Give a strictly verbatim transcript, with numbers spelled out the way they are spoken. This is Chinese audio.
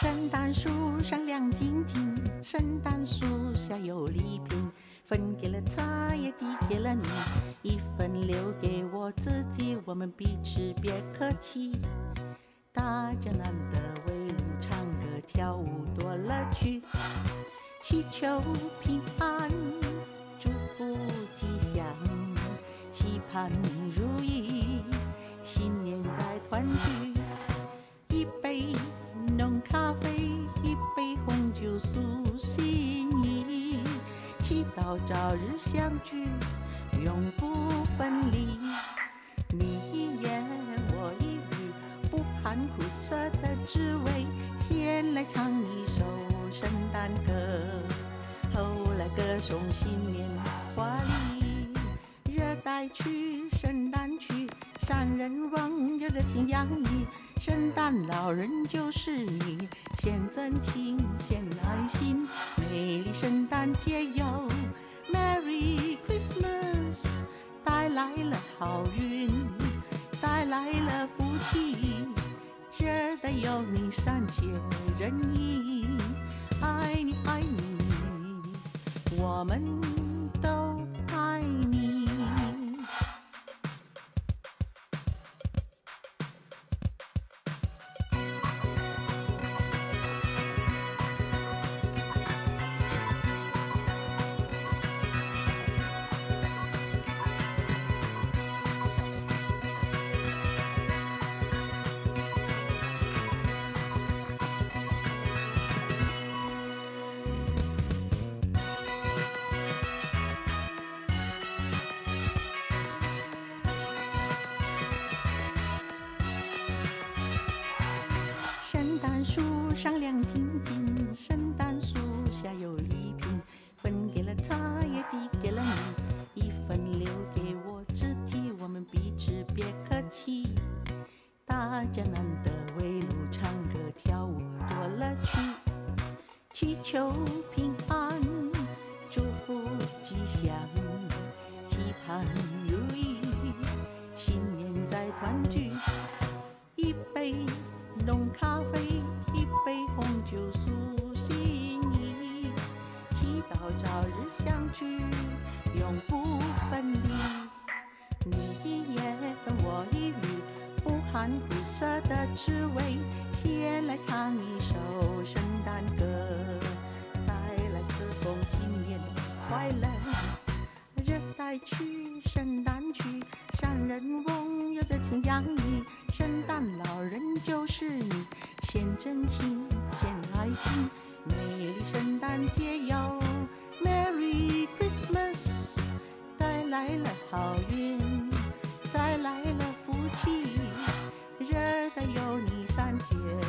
圣诞树上亮晶晶，圣诞树下有礼品，分给了他，也递给了你，一份留给我自己，我们彼此别客气。大家难得围炉唱歌跳舞多乐趣，祈求平安，祝福吉祥，期盼如意，新年再团聚。一杯浓咖啡，一杯红酒诉心意，祈祷早日相聚，永不分离。你一言我一语，不含苦涩的滋味。先来唱一首圣诞歌，后来歌颂新年华丽。热带曲，圣诞曲，山人忘有热情洋溢。圣诞老人就是你，献真情，献爱心，美丽圣诞节哟 ，Merry Christmas， 带来了好运，带来了福气，热带有你善解人意，爱你爱你，我们都爱你。圣诞树上亮晶晶，圣诞树下有礼品，分给了他，也递给了你，一份留给我自己，我们彼此别客气。大家难得围炉唱歌跳舞多乐趣，祈求平安，祝福吉祥，期盼如意，新年再团聚。一杯浓咖啡，一杯红酒诉心意，祈祷早日相聚，永不分离。你一言我一语，不含苦涩的滋味。先来唱一首圣诞歌，再来歌颂新年快乐。热带曲，圣诞曲，山人翁有热情洋溢，圣诞老人就是你，献真情，献爱心，美丽圣诞节哟 ，Merry Christmas， 带来了好运，带来了福气，热带有你善解